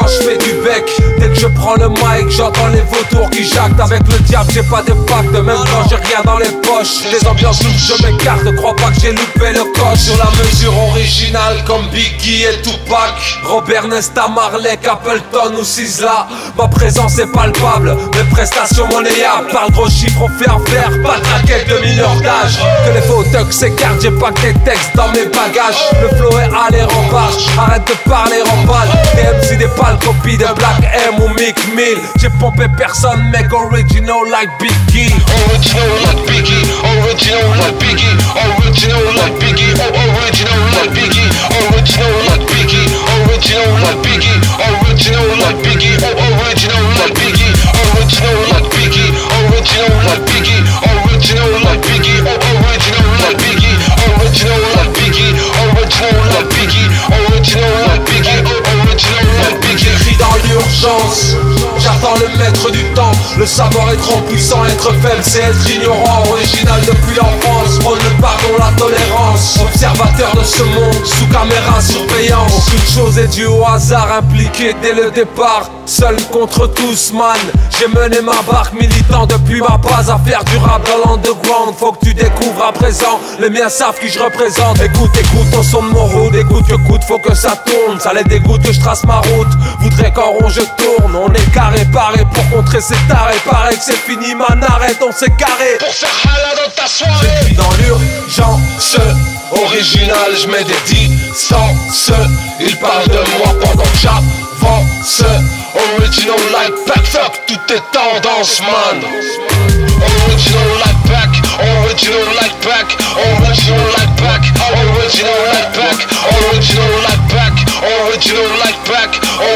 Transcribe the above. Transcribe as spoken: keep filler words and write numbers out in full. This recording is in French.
quand je fais du bec. Dès que je prends le mic, j'entends les vautours qui jactent. Avec le diable, j'ai pas de pacte, même quand j'ai rien dans les poches. Les ambiances où je m'écarte, crois pas que j'ai loupé le coche. Sur la mesure originale comme Biggie et Tupac, Robert Nesta, Marley, Capleton ou Sizzla. Ma présence est palpable, mes prestations monnayables. Par gros chiffres on fait affaire, pas de raquette de mineur d'âge. Que les faux thugs s'écartent, j'ai pas que des textes dans mes bagages. Le flow est à les remparts, arrête de parler en balle. Des M C des pâles copies de Black M ou Mick Mill. J'ai pompé personne, mec, original like Biggie. Original like Biggie, original like Biggie, original like Biggie, original like Biggie, original like Biggie, original like Biggie, original like Biggie, original like Biggie, original like Biggie, original like Biggie, original like Biggie, original like Biggie, original like Biggie, original like Biggie, original like Biggie, original like Biggie. J'écris dans l'urgence, j'attends le maître du temps. Le savoir est trop puissant, être faible c'est être ignorant. Original depuis l'enfance, prône le pardon, la tolérance. Observateur de ce monde, sous caméra surveillance. Aucune chose est due au hasard, impliqué dès le départ. Seul contre tous man, j'ai mené ma barque. Militant depuis ma base à faire du rap dans l'underground. Faut que tu découvres à présent, les miens savent qui je représente. Écoute, écoute au son de mon route, écoute que coûte, faut que ça tourne. Ça les dégoûte que je trace ma route, voudrais qu'en rond je tourne. On est carré paré pour contrer ces tarés. Pareil que c'est fini, man, arrête, on s'est carré. Pour faire hala dans ta soirée. J'écris dans l'urgence, original, je mets des distances. Ils parlent de moi pendant que j'avance. Original like back, fuck toutes tes tendances, man. Original like back, original like back, original like back, original like back, original like back, original like back,